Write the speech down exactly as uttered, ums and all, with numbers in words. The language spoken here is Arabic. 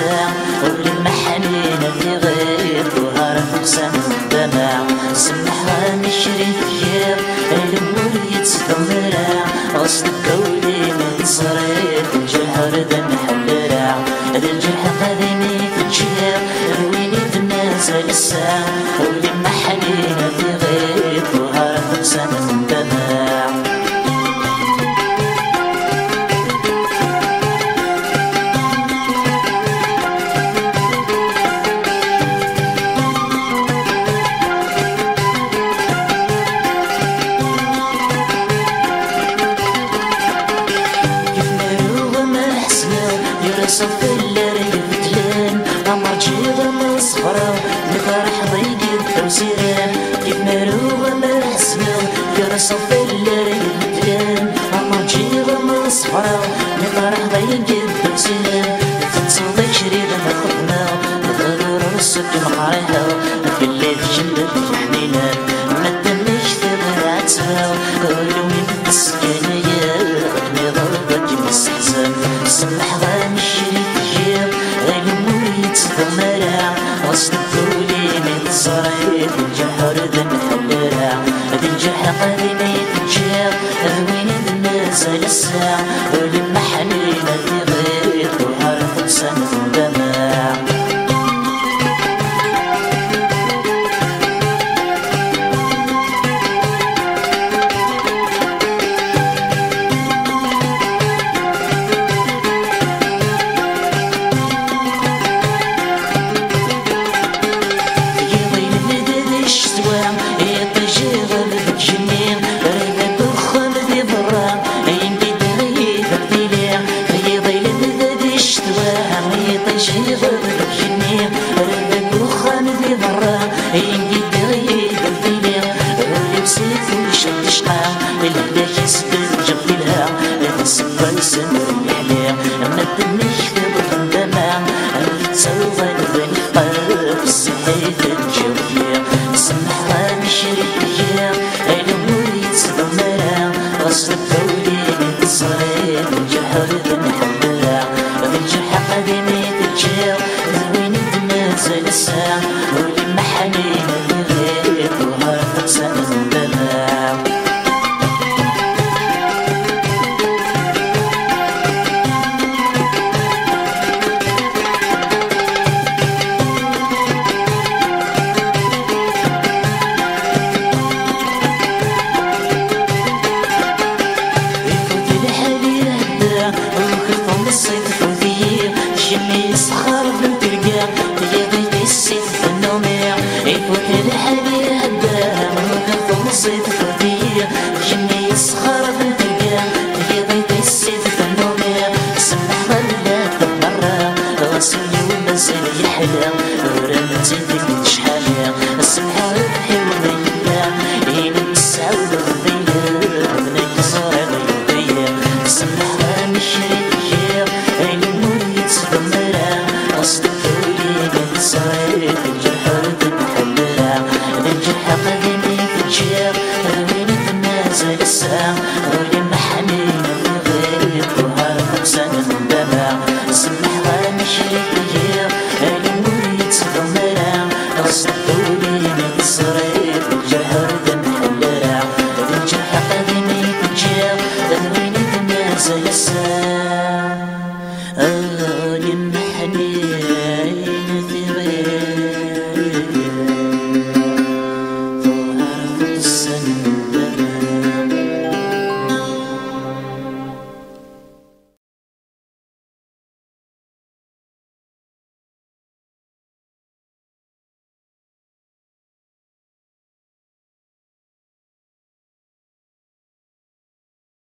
الساعة ولما حنينا في غير ظهر فقسان الدمع سمحها نشري فيها الأمور يتدمرها غصب كولي من صريف الجرح ردا نحلرها هذا الجرح قادني في الجهة رويني في الناس الساعة ولما حنينا في غير ظهر فقسان الدمع صف اللي فتلان عمر جيغ ما صفرا الفرح ضيق وسيران كيف مروه ما حسنا يا صف اللي فتلان عمر جيغ ما صفرا الفرح ضيق وسيران تصدق شريط ما خدنا نقدر نصك مقارها في الليل جنة حنينا ما تمش ثمن عتها قولوا من السكانية غني ضربك مستحزن سمح غاني غصب كولي من صريف الجحر ذا محلرها هذا الجرح قادمي في الجهة روين الناس للساعة ولما حنينا في غير ظهر فقسان الدمع ما تنش تبغى الدمع تسوى الغني قلب السحيف الجوفية سمحها بشريكية الأمور يتدمرها غصب كولي من صريف الجحر ذا محبرها الجرح قديمي تجير ذوين الناس للساعة ولما حنينا في غير ظهر فقسان الدمع الصيف وذير جمي يسخر بنت القاع يضيق السيف النوميع يفوت الحبيب هداها وقف الصيف وذير جمي يسخر بنت القاع يضيق السيف النوميع سمح ظلات برا غسلي ومنزل يحلى ورمت يدك شحالة سمح روحي